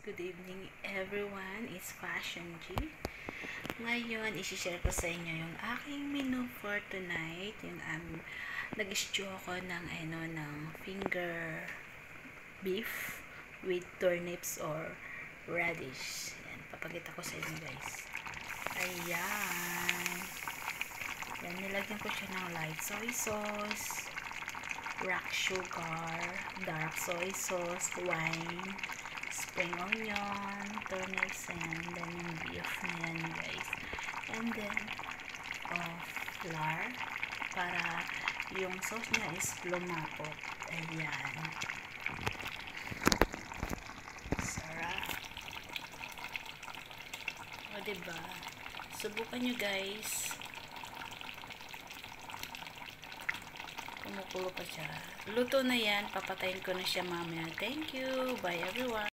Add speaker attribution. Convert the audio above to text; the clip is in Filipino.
Speaker 1: Good evening everyone, it's fashionG. Ngayon, isi-share ko sa inyo yung aking menu for tonight. Nag-stew ako ng finger beef with turnips or radish. Yan, papakita ko sa inyo guys. Ayan. Yan, nilagyan ko siya ng light soy sauce, rock sugar, dark soy sauce, wine, spring onion, turnips, and then yung beef na yan guys. And then, flour para yung sauce niya is lumapot. Ayan. Sarap. O diba? Subukan nyo guys. Kumukulo pa siya. Luto na yan. Papatayin ko na siya mamaya. Thank you. Bye everyone.